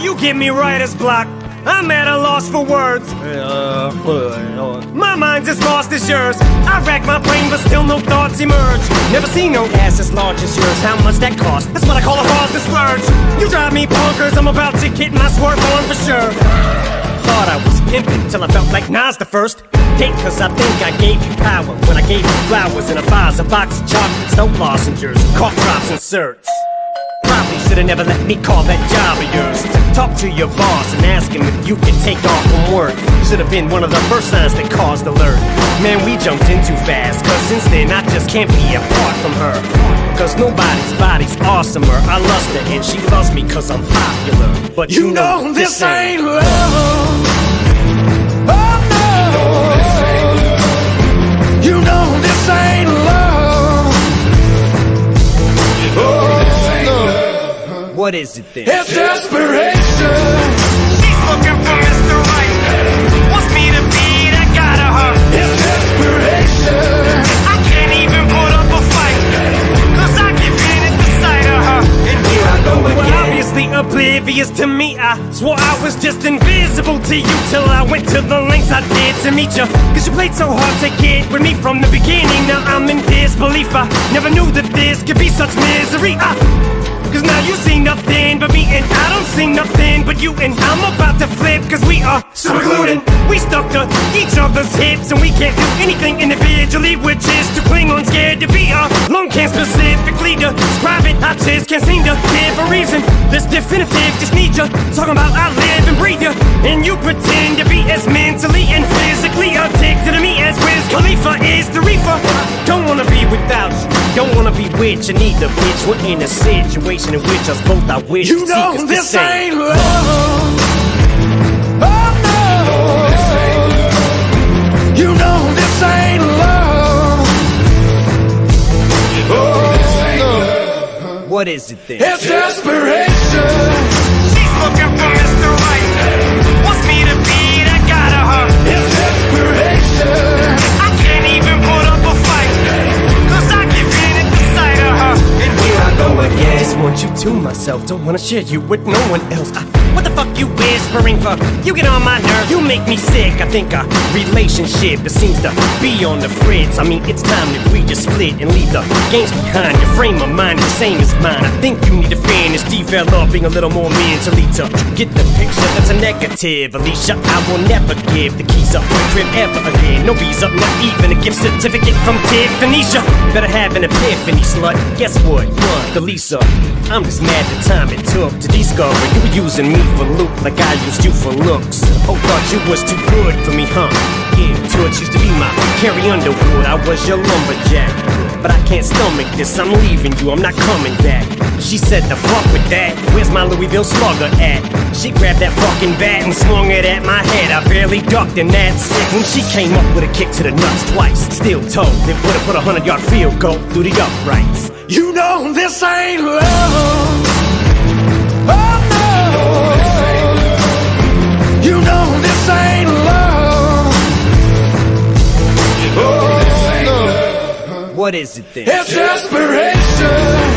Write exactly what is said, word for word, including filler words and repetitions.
you get me writer's block. I'm at a loss for words. My mind's as lost as yours. I rack my brain, but still no thoughts emerge. Never seen no ass as large as yours. How much that cost? That's what I call a positive splurge. You drive me bonkers, I'm about to get my swerve on for sure. Thought I was pimping till I felt like Nas the first. Hate cause I think I gave you power when I gave you flowers in a vase, a box of chocolates, no lozenges, cough drops and certs. Probably should've never let me call that job of yours. Talk to your boss and ask him if you can take off from work. Should've been one of the first signs that caused alert. Man, we jumped in too fast, cause since then I just can't be apart from her. Cause nobody's body's awesomer. I lust her and she loves me cause I'm popular. But you, you know, know this ain't love. Oh no, you know this ain't love. Oh, what is it then? It's desperation. She's looking for Mister Right. Wants me to be that guy to her. It's desperation. I can't even put up a fight, cause I give in at the sight of her. And here I go again. Well, obviously oblivious to me, I swore I was just invisible to you till I went to the lengths I did to meet you. Cause you played so hard to get with me from the beginning. Now I'm in disbelief. I never knew that this could be such misery. I Cause now you see nothing but me and I don't see nothing but you. And I'm about to flip cause we are super glued in. We stuck to each other's hips and we can't do anything individually. We're just too cling on, scared to be alone. Can't specifically describe it, I just can't seem to give a reason that's definitive. Just need you talking about I live and breathe you. And you pretend to be as mentally and physically addicted to me as Wiz Khalifa is the reefer. Don't wanna be without you, don't wanna be with you, need the bitch. We're in a situation in which us both I wish you to know this the ain't love. Oh no, you know this ain't love. Oh no, what is it then? It's desperation. She's looking for Mister Right. Wants me to be that guy to her. It's desperation. I can't even put up a fight, cause I give in at the sight of her. And here I go again. Just want you to myself, don't wanna share you with no one else. I, what the fuck you whispering for? You get on my nerve, you make me sick. I think a relationship that seems to be on the fritz. I mean, it's time that we just split and leave the games behind. Your frame of mind is the same as mine. I think you need to finish developing a little more mentally to get the picture that's a negative. Alicia, I will never give the keys up to the crib ever again. No visa, not even a gift certificate from Tiffany's. Better have an epiphany, slut. Guess what? What? The Lisa. I'm just mad the time it took to discover you were using me for loot like I used you for looks. Oh, thought you was too good for me, huh? Yeah, Toots used to be my Carrie Underwood. I was your lumberjack, but I can't stomach this. I'm leaving you, I'm not coming back. She said the fuck with that. Where's my Louisville slugger at? She grabbed that fucking bat and swung it at my head. I barely ducked and that's it. When she came up with a kick to the nuts twice, still told it would've put a hundred yard field goal through the uprights. You know this ain't love. Oh no, you know this ain't love. Oh no, what is it then? It's desperation.